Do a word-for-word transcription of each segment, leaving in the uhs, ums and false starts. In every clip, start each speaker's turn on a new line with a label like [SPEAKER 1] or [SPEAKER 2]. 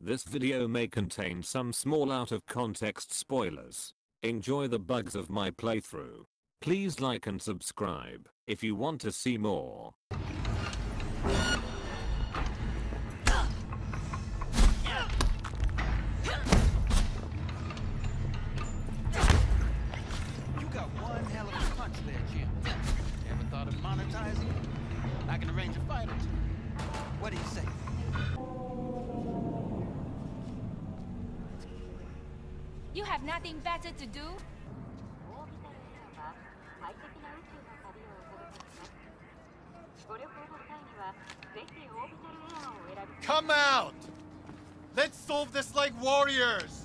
[SPEAKER 1] This video may contain some small out of context spoilers. Enjoy the bugs of my playthrough. Please like and subscribe if you want to see more.
[SPEAKER 2] You got one hell of a punch there, Jim. Ever thought of monetizing it? I can arrange a fight or two. What do you say?
[SPEAKER 3] You have nothing better to do?
[SPEAKER 4] Come out! Let's solve this like warriors!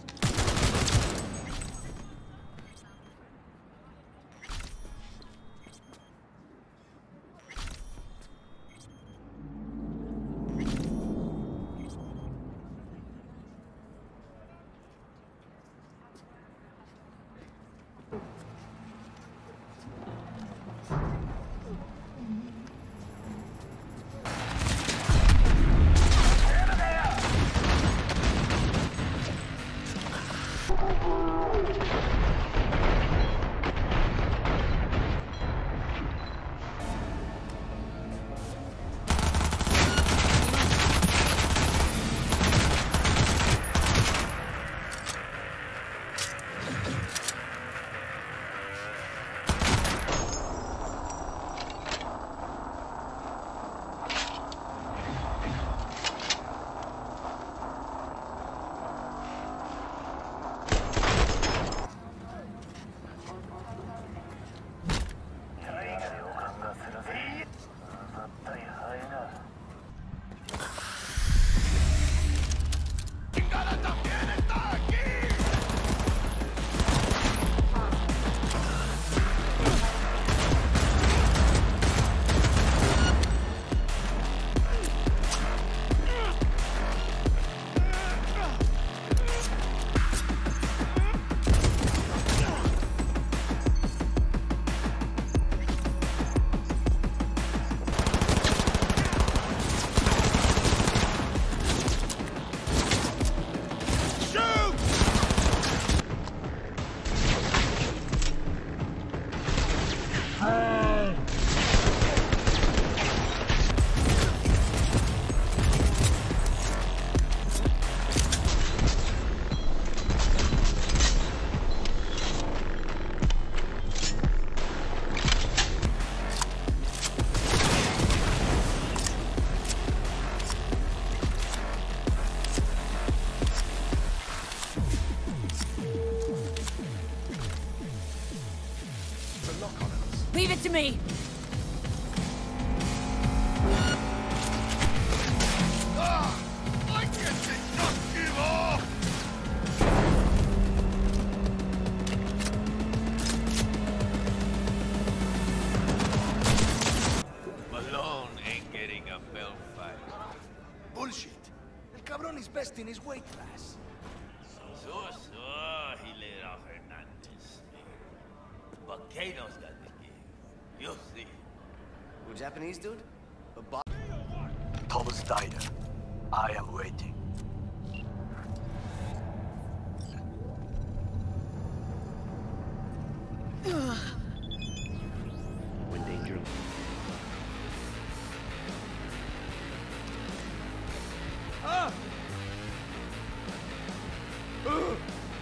[SPEAKER 3] Leave it to me!
[SPEAKER 4] Ah! I guess it just give off!
[SPEAKER 5] Malone ain't getting a bell fight.
[SPEAKER 2] Bullshit. El cabrón is best in his weight class.
[SPEAKER 5] So, so, Hilera Hernandez. Volcano's got the game. You'll see.
[SPEAKER 6] What Japanese dude? A bo-
[SPEAKER 7] Thomas Diner. I am waiting.
[SPEAKER 6] When danger.
[SPEAKER 4] Ah! Ugh!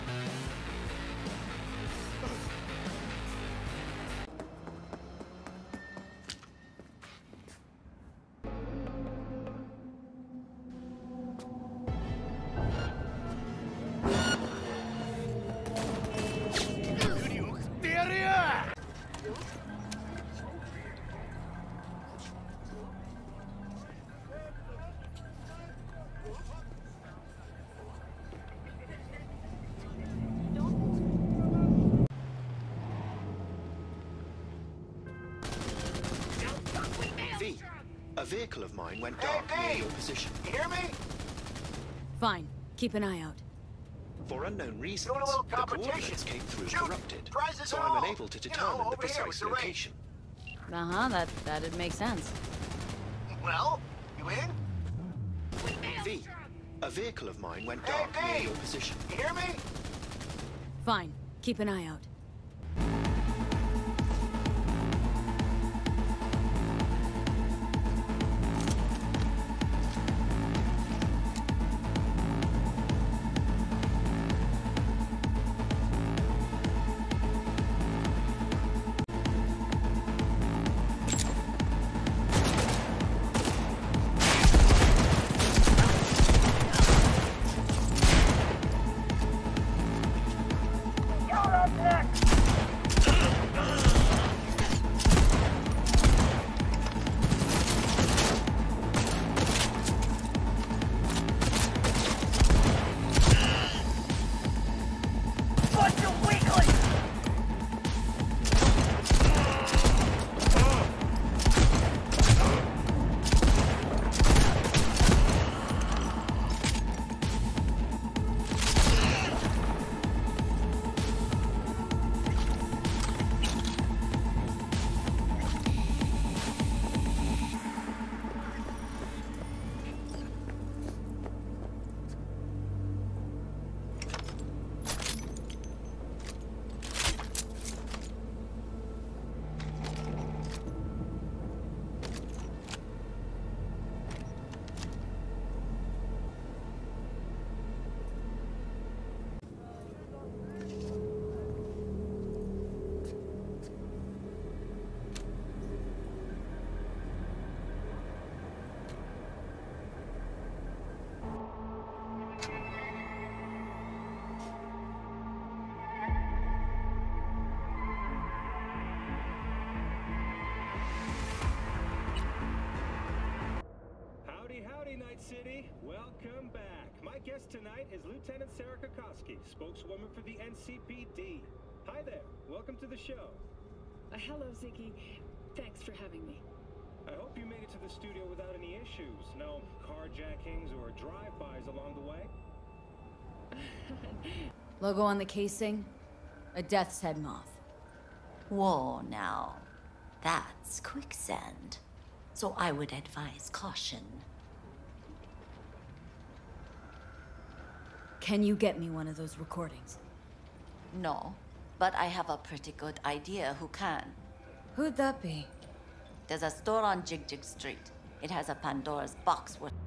[SPEAKER 8] A vehicle of mine went dark
[SPEAKER 7] Hey,
[SPEAKER 8] near
[SPEAKER 7] hey!
[SPEAKER 8] your position.
[SPEAKER 7] You hear me?
[SPEAKER 3] Fine. Keep an eye out.
[SPEAKER 8] For unknown reasons,
[SPEAKER 7] Doing a little
[SPEAKER 8] the
[SPEAKER 7] competition.
[SPEAKER 8] coordinates came through
[SPEAKER 7] Shoot.
[SPEAKER 8] corrupted,
[SPEAKER 7] Prizes
[SPEAKER 8] so
[SPEAKER 7] and
[SPEAKER 8] I'm
[SPEAKER 7] all.
[SPEAKER 8] unable to
[SPEAKER 7] You know,
[SPEAKER 8] determine
[SPEAKER 7] over
[SPEAKER 8] the
[SPEAKER 7] here with
[SPEAKER 8] precise
[SPEAKER 7] the ring.
[SPEAKER 8] location.
[SPEAKER 3] Uh-huh, that, that'd make sense.
[SPEAKER 7] Well, you in?
[SPEAKER 8] V, A vehicle of mine went dark near your position.
[SPEAKER 6] You hear me?
[SPEAKER 3] Fine. Keep an eye out.
[SPEAKER 9] City, welcome back. My guest tonight is Lieutenant Sarah Kokoski, spokeswoman for the N C P D. Hi there, welcome to the show.
[SPEAKER 10] Uh, hello, Ziggy. Thanks for having me.
[SPEAKER 9] I hope you made it to the studio without any issues. No carjackings or drive-bys along the way?
[SPEAKER 3] Logo on the casing? A death's head moth.
[SPEAKER 11] Whoa, now. That's quicksand. So I would advise caution.
[SPEAKER 3] Can you get me one of those recordings?
[SPEAKER 11] No, but I have a pretty good idea who can.
[SPEAKER 3] Who'd that be?
[SPEAKER 11] There's a store on Jig Jig Street. It has a Pandora's box with...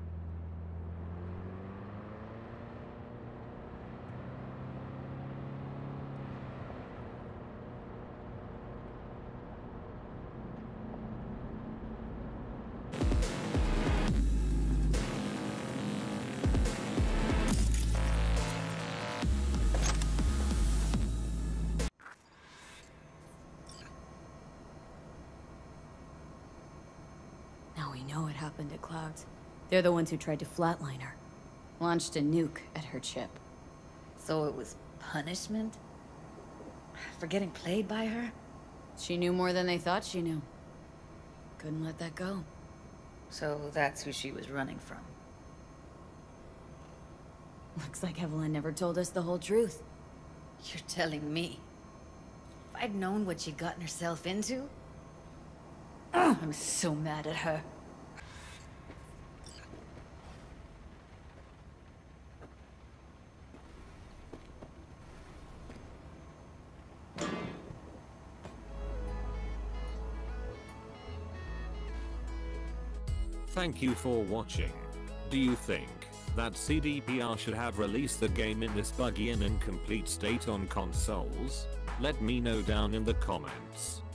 [SPEAKER 3] Now we know what happened at Clouds. They're the ones who tried to flatline her. Launched a nuke at her chip.
[SPEAKER 11] So it was punishment? For getting played by her?
[SPEAKER 3] She knew more than they thought she knew. Couldn't let that go.
[SPEAKER 11] So that's who she was running from.
[SPEAKER 3] Looks like Evelyn never told us the whole truth.
[SPEAKER 11] You're telling me? If I'd known what she'd gotten herself into... Ugh, I'm so mad at her.
[SPEAKER 1] Thank you for watching. Do you think that C D P R should have released the game in this buggy and incomplete state on consoles? Let me know down in the comments.